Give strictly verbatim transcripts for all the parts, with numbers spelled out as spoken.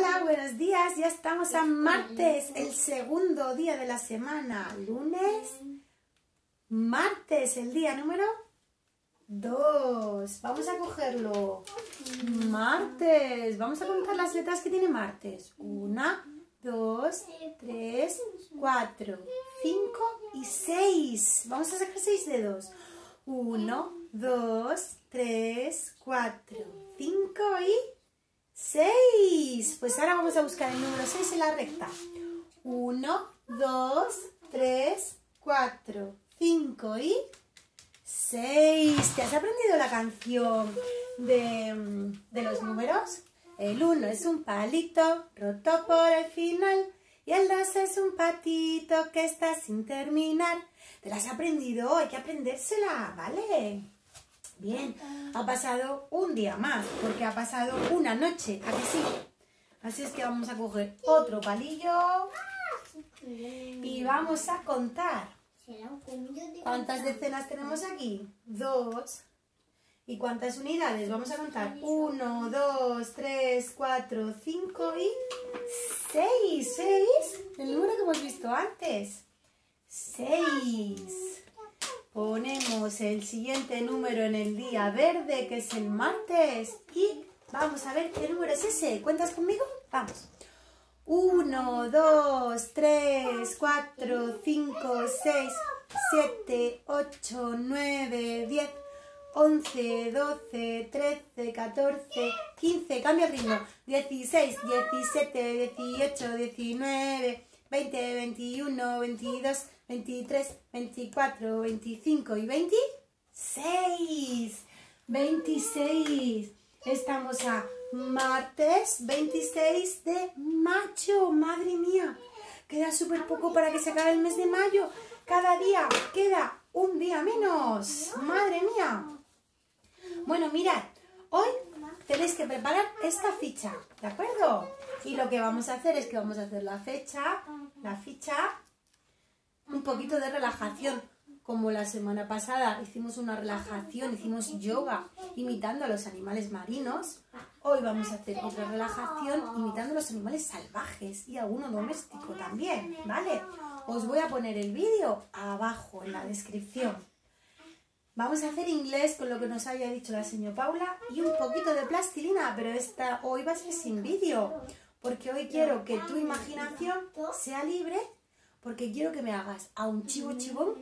Hola, buenos días. Ya estamos a martes, el segundo día de la semana. Lunes, martes, el día número dos. Vamos a cogerlo. Martes. Vamos a contar las letras que tiene martes. Una, dos, tres, cuatro, cinco y seis. Vamos a sacar seis dedos. Uno, dos, tres, cuatro, cinco y seis. Pues ahora vamos a buscar el número seis en la recta. uno, dos, tres, cuatro, cinco y seis. ¿Te has aprendido la canción de, de los números? El uno es un palito roto por el final y el dos es un patito que está sin terminar. ¿Te la has aprendido? Hay que aprendérsela, ¿vale? Bien, ha pasado un día más, porque ha pasado una noche, ¿a que sí? Así es que vamos a coger otro palillo y vamos a contar. ¿Cuántas decenas tenemos aquí? Dos. ¿Y cuántas unidades? Vamos a contar. Uno, dos, tres, cuatro, cinco y seis. ¿Seis? El número que hemos visto antes. Seis. Ponemos el siguiente número en el día verde, que es el martes. Y vamos a ver qué número es ese. ¿Cuentas conmigo? Vamos. uno, dos, tres, cuatro, cinco, seis, siete, ocho, nueve, diez, once, doce, trece, catorce, quince. Cambia el ritmo. dieciséis, diecisiete, dieciocho, diecinueve, veinte, veintiuno, veintidós, veintitrés, veinticuatro, veinticinco y veintiséis. veintiséis. Estamos a martes veintiséis de mayo. Madre mía, queda súper poco para que se acabe el mes de mayo. Cada día queda un día menos. Madre mía. Bueno, mirad, hoy tenéis que preparar esta ficha, ¿de acuerdo? Y lo que vamos a hacer es que vamos a hacer la fecha, la ficha, un poquito de relajación. Como la semana pasada hicimos una relajación, hicimos yoga imitando a los animales marinos, hoy vamos a hacer otra relajación imitando a los animales salvajes y alguno doméstico también, ¿vale? Os voy a poner el vídeo abajo en la descripción. Vamos a hacer inglés con lo que nos había dicho la señora Paula y un poquito de plastilina, pero esta hoy va a ser sin vídeo, porque hoy quiero que tu imaginación sea libre, porque quiero que me hagas a un chivo chivón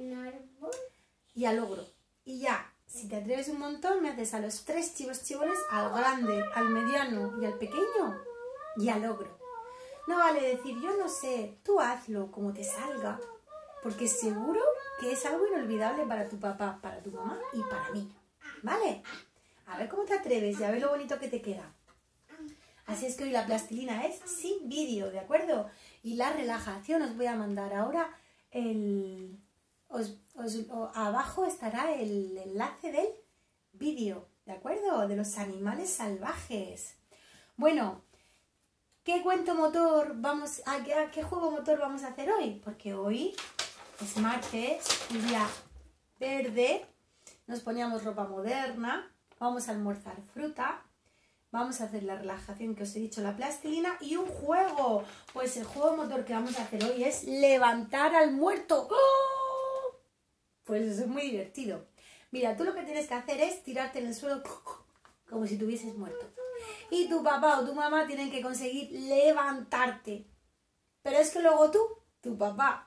y al ogro. Y ya, si te atreves un montón, me haces a los tres chivos chivones, al grande, al mediano y al pequeño y al ogro. No vale decir, yo no sé, tú hazlo como te salga, porque seguro que es algo inolvidable para tu papá, para tu mamá y para mí, ¿vale? A ver cómo te atreves y a ver lo bonito que te queda. Así es que hoy la plastilina es sin vídeo, ¿de acuerdo? Y la relajación os voy a mandar ahora el... Os, os, o, abajo estará el enlace del vídeo, ¿de acuerdo? De los animales salvajes. Bueno, ¿qué cuento motor vamos a, a qué juego motor vamos a hacer hoy? Porque hoy es martes, un día verde, nos poníamos ropa moderna, vamos a almorzar fruta, vamos a hacer la relajación que os he dicho, la plastilina y un juego. Pues el juego motor que vamos a hacer hoy es levantar al muerto. ¡Oh! Pues eso es muy divertido. Mira, tú lo que tienes que hacer es tirarte en el suelo como si tuvieses muerto. Y tu papá o tu mamá tienen que conseguir levantarte. Pero es que luego tú, tu papá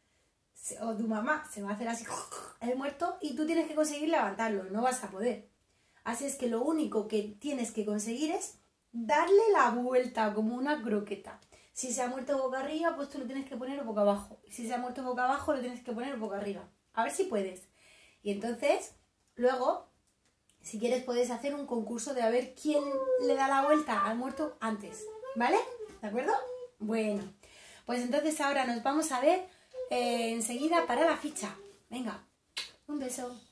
o tu mamá se va a hacer así el muerto y tú tienes que conseguir levantarlo. No vas a poder. Así es que lo único que tienes que conseguir es darle la vuelta como una croqueta. Si se ha muerto boca arriba, pues tú lo tienes que poner boca abajo. Y si se ha muerto boca abajo, lo tienes que poner boca arriba. A ver si puedes. Y entonces, luego, si quieres, puedes hacer un concurso de a ver quién le da la vuelta al muerto antes. ¿Vale? ¿De acuerdo? Bueno, pues entonces ahora nos vamos a ver eh, enseguida para la ficha. Venga, un beso.